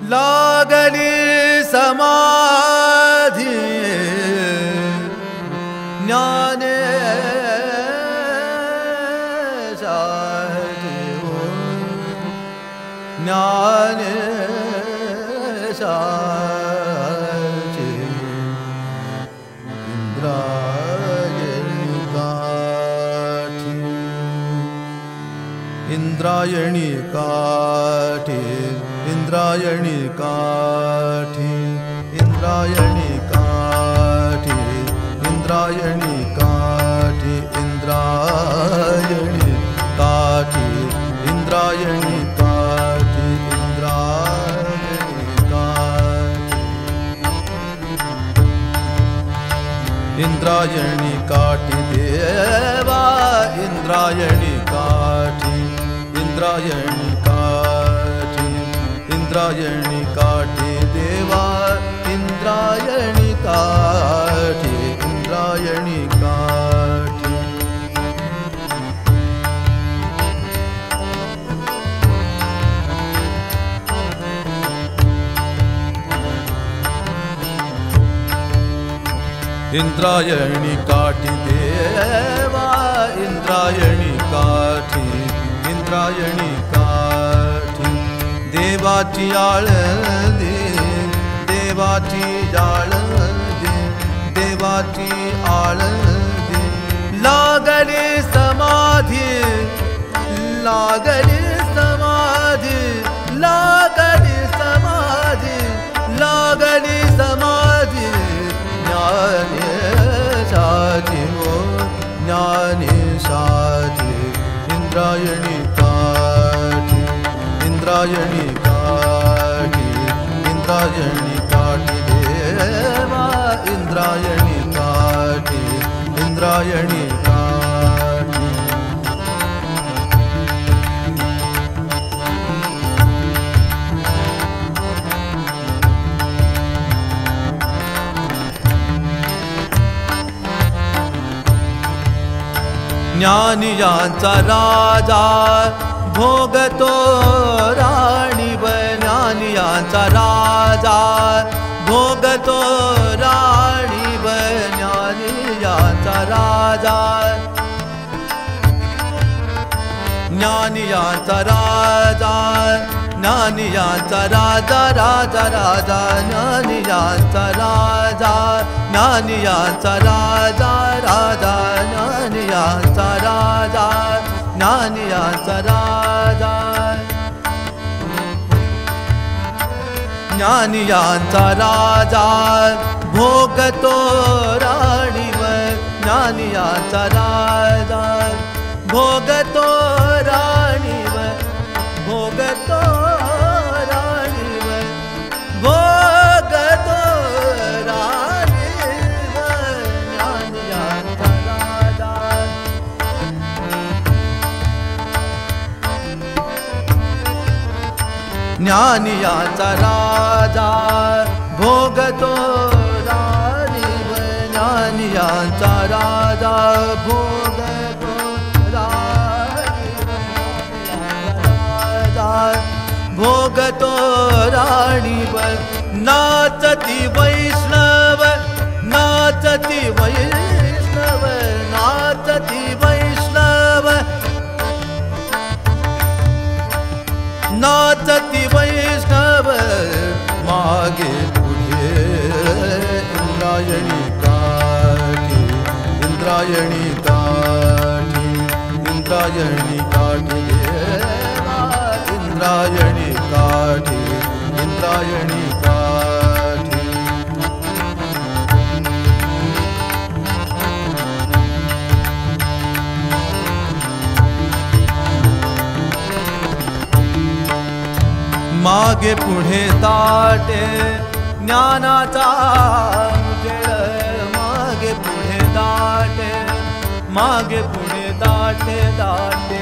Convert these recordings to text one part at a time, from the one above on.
लागली समाधी ज्ञानेशाची ज्ञानेशाची इंद्रायणी काठी इंद्रायणी काठी इंद्रायणी काठी इंद्रायणी काठी इंद्रायणी काठी इंद्रायणी काठी इंद्रायणी काठी देवा इंद्रायणी काठी इंद्रायणी काठी इंद्रायणी काठी देवा इंद्रायणी काठी इंद्रायणी काठी इंद्रायणी काठी देवा इंद्रायणी काठी इंद्रायणी काठी देवाची आळंदी देवाची आळंदी देवाची आळंदी लागली समाधी लागली समाधी लागली समाधी लागली समाधी ज्ञानेशाची हो ज्ञानेशाची इंद्रायणी काठी इंद्रायणी काठी इंद्रायणी काठी देवा इंद्रायणी काठी इंद्रायणी काठी ज्ञानियांचा राजा भोगतो राणीव ज्ञानियांचा राजा भोगतो राणीव ज्ञानियांचा राजा ज्ञानियांचा राजा ज्ञानियांचा राजा राजा राजा ज्ञानियांचा राजा ज्ञानियांचा राजा राजा ज्ञानियांचा राजा ज्ञानियांचा राजा ज्ञानियांचा राजा भोगतो राणीव ज्ञानियांचा राजा भोगतो राणीव भोगतो राणीव भोगतो राणीव ज्ञानियांचा राजा ज्ञानियांचा राजा भोगतो राणीव ज्ञानियांचा राजा भोगतो भोगतो राणीव नाचती वैष्णव नाचती वैष्णव नाचती वैष्णव नाचती वैष्णव मागे पुढे इंद्रायणी काठी इंद्रायणी काठी इंद्रायणी काठी इंद्रायणी काठी इंद्रायणी काठी मागे पुढे दाटे ज्ञानाचा उजेड मागे पुढे दाटे मागे पुढे दाटे दाटे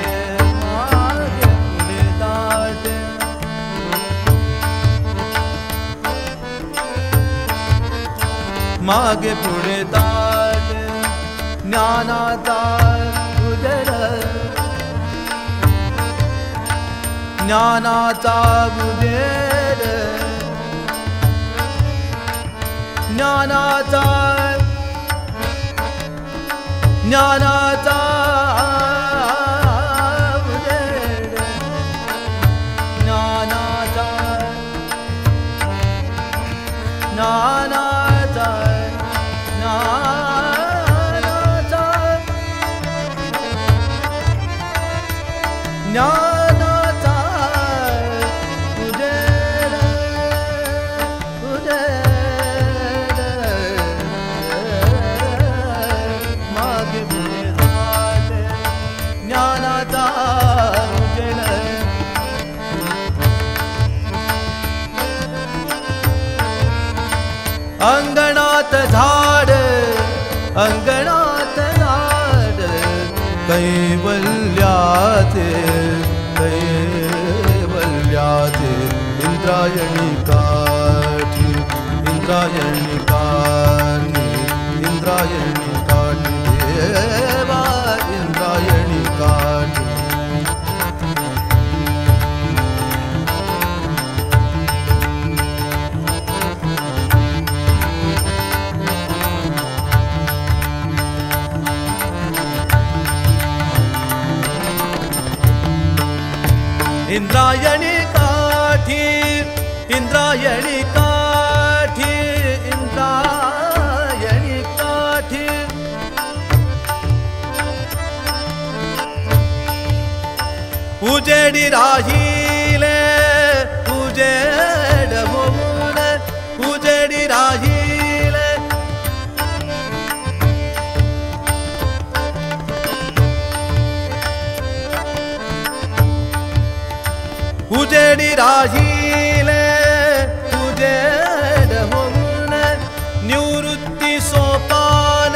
मागे पुढे दाट ज्ञानाचा उजेड ज्ञानाचा उजेड ज्ञानाचा ज्ञानाचा उजेड ज्ञानाचा ज्ञानाचा ज्ञानाचा ज्ञानाचा उजेड उजेड मागे पुढे जाते ज्ञानाचा उजेड अंगणात झाड अंगणात झाड कैवल्याचे कैवल्याचे इंद्रायणी काठी इंद्रायणी काठी इंद्रायणी काठी देवा इंद्रायणी काठी इंद्रायणी काठी इंद्रायणी काठी इंद्रायणी काठी उजेडी राहिले उजेड होऊन उजेडी राहिले उजेडी राहिले उजेड होऊन निवृत्ती सोपान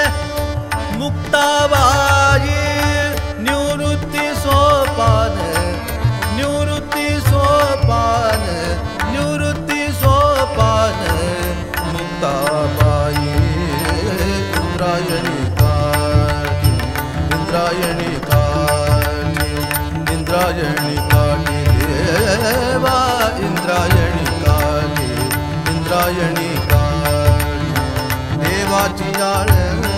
मुक्ताबाई निवृत्ती सोपान निवृत्ती सोपान निवृत्ती सोपान मुक्ताबाई इंद्रायणी काठी इंद्रायणी काठी इंद्रायणी काठी देवा इंद्रायणी काठी इंद्रायणी काठी देवाची जाण